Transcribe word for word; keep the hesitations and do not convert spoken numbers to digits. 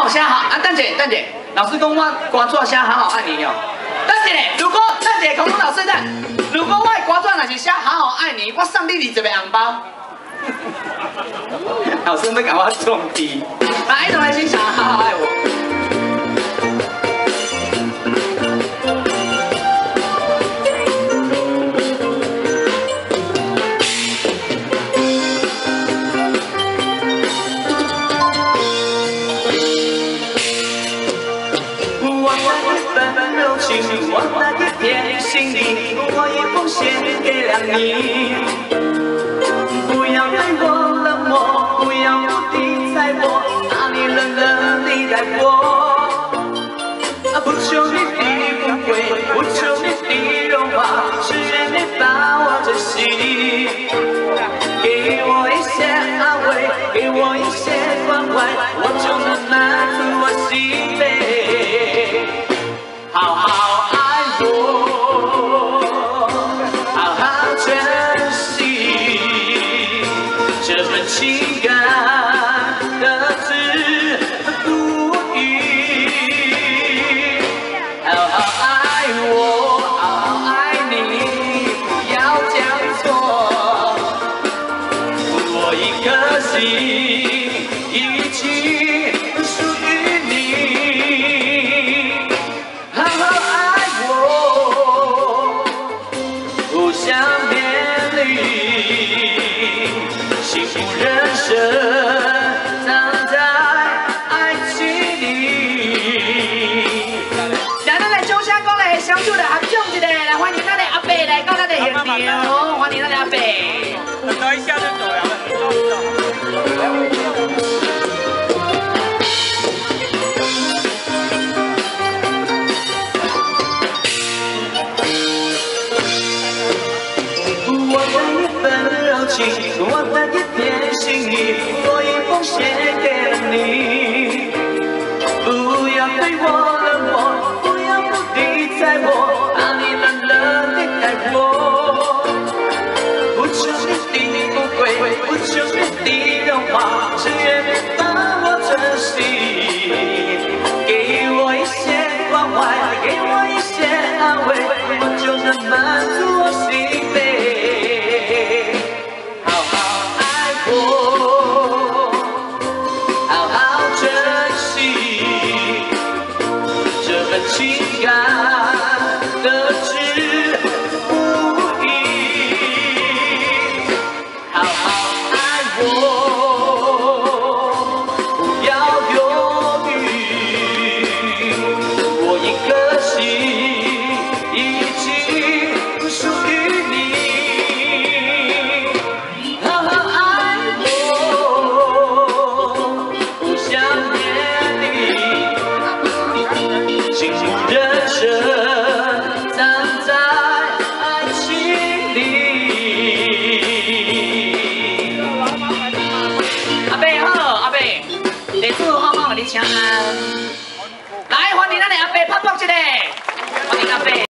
有写好啊，等者等者，老师讲我歌纸写好好爱你哦。等一下，如果等一下，孔孔老师等，如果我的歌纸若是写好好爱你，我送你二十个红包。老师要甲我撞题，来，一同来欣赏好好爱我。 我那一片心意，我已奉献给了你。不要对我冷漠，不要不理睬我，把你冷冷地待我。不求你的富贵，不求你的荣华，只愿你把我珍惜。给我一些安慰，给我一些关怀，我就能满足我心扉。好好。 情感的字不语，好好爱我，好好爱你，不要讲错。我一颗心已经属于你，好好爱我，互相勉励。 幸福人生藏在爱情里。来，咱来中山公的乡处的合唱一下，来欢迎咱的阿伯来到咱的现场，欢迎咱的阿伯。等一下就走了。我的一份柔情，我的一片心意，我已奉献给了你。不要对我冷漠，不要不理睬我，把你冷冷地待我。不求你的富贵，不求你的荣华，只愿你把我珍惜。给我一些关怀，给我一些安慰，我就能满足我心扉。 情感的字不语，好好爱我，不要犹豫。我一颗心已经属于你，好好爱我，互相勉励。 幸福人生藏在爱情里。阿伯好，阿伯，地主好好，你请安。来，欢迎咱的阿伯拍拍一个，欢迎阿伯。